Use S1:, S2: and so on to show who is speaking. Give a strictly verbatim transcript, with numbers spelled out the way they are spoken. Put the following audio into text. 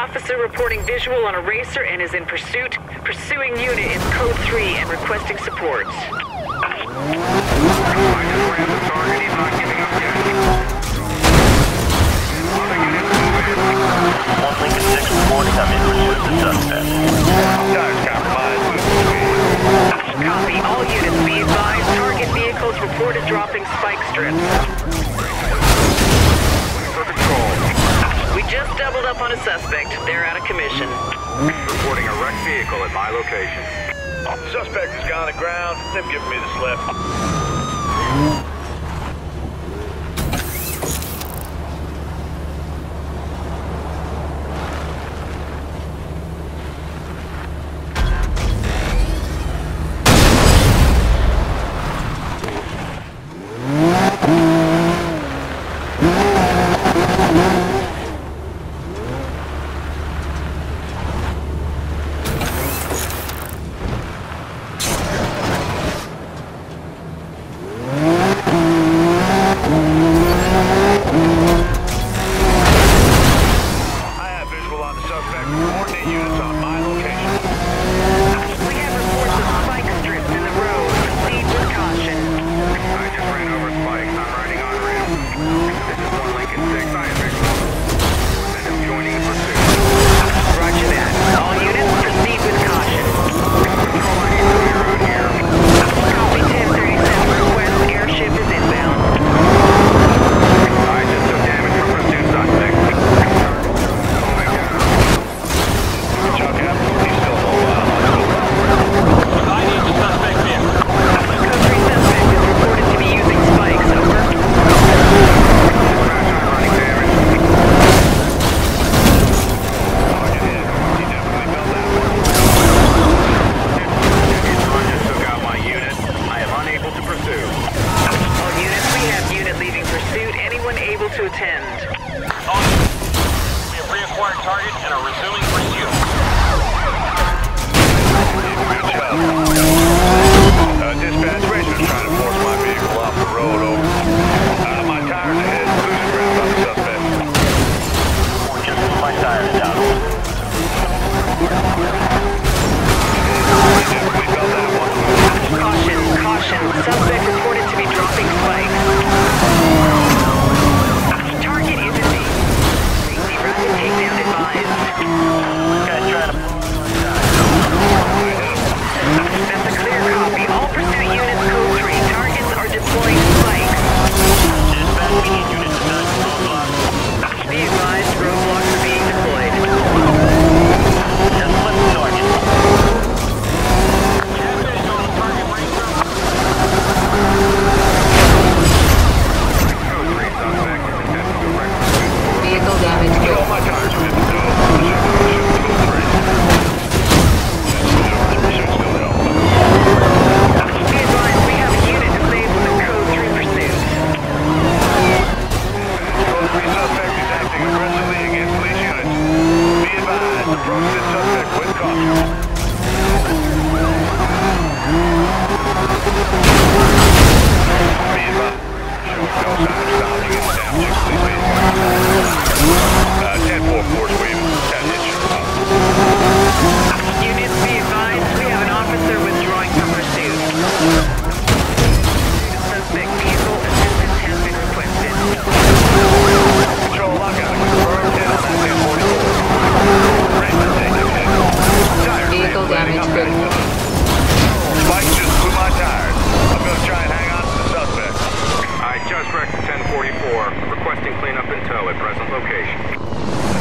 S1: officer reporting visual on a racer and is in pursuit. Pursuing unit is code three and requesting support.
S2: I just ran the target. He's not giving up yet. Other units move in.
S3: one Lincoln six reporting I'm in pursuit of the suspect.
S2: Tires compromised. Move speed.
S1: Copy. All units be advised. Target vehicles reported dropping spike strips.
S2: For control.
S1: We just doubled up on a suspect. They're out of commission.
S2: Reporting a wrecked vehicle at my location.
S3: Suspect has gone aground. They've given me the slip.
S2: ten forty-four, requesting cleanup in tow at present location.